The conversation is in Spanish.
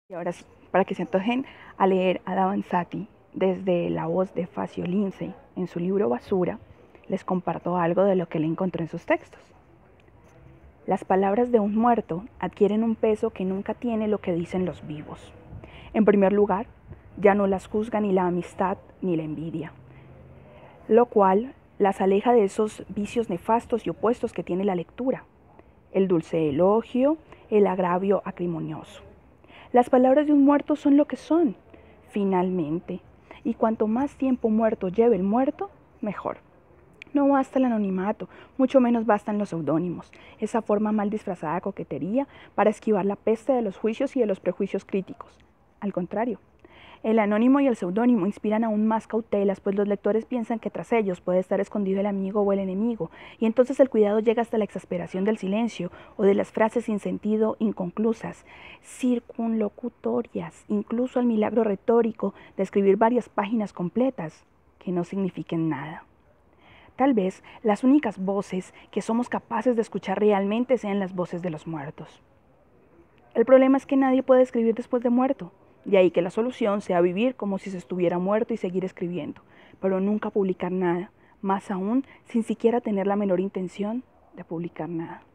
Y ahora sí, para que se antojen a leer a Davanzati desde la voz de Facio Lince en su libro Basura, les comparto algo de lo que él encontró en sus textos. Las palabras de un muerto adquieren un peso que nunca tiene lo que dicen los vivos. En primer lugar, ya no las juzga ni la amistad ni la envidia, lo cual las aleja de esos vicios nefastos y opuestos que tiene la lectura, el dulce elogio, el agravio acrimonioso. Las palabras de un muerto son lo que son, finalmente, y cuanto más tiempo muerto lleve el muerto, mejor. No basta el anonimato, mucho menos bastan los seudónimos, esa forma mal disfrazada de coquetería para esquivar la peste de los juicios y de los prejuicios críticos. Al contrario, el anónimo y el seudónimo inspiran aún más cautelas, pues los lectores piensan que tras ellos puede estar escondido el amigo o el enemigo, y entonces el cuidado llega hasta la exasperación del silencio o de las frases sin sentido, inconclusas, circunlocutorias, incluso al milagro retórico de escribir varias páginas completas que no signifiquen nada. Tal vez las únicas voces que somos capaces de escuchar realmente sean las voces de los muertos. El problema es que nadie puede escribir después de muerto. De ahí que la solución sea vivir como si se estuviera muerto y seguir escribiendo, pero nunca publicar nada, más aún sin siquiera tener la menor intención de publicar nada.